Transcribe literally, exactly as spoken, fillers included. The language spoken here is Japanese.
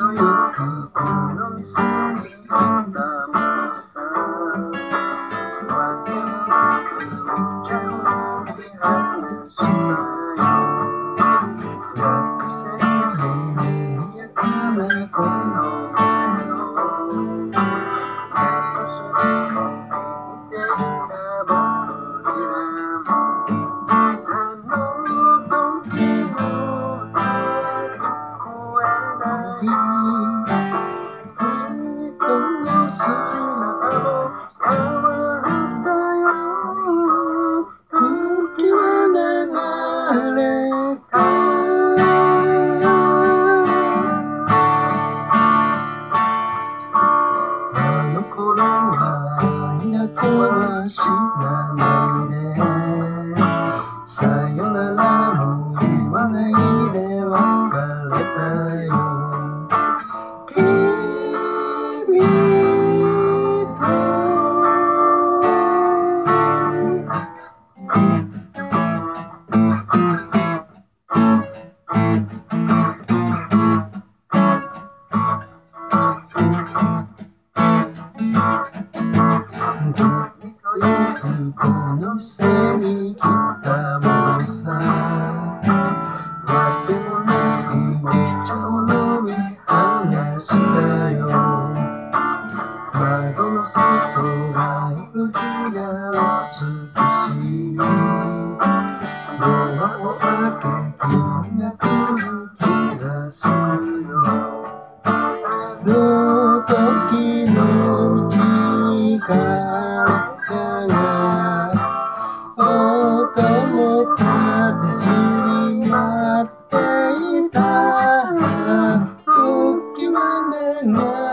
よくこの店に来たものさ。わけもなくお茶を飲み話したよ。学生の賑やかなこの店のガラスに見ていた僕らも、あの時の聞こえない人の姿も変わったよ。時は流れた。あの頃は港は知らないで、さよならも言わないで別れたよ。君とよくこの店に来たものさ。わけもなくお茶を飲み話したよ。窓の外は夕日が美しい。ドアを開け君が来る気がするよ。あの時の君から音も立てずに待っていた。時は流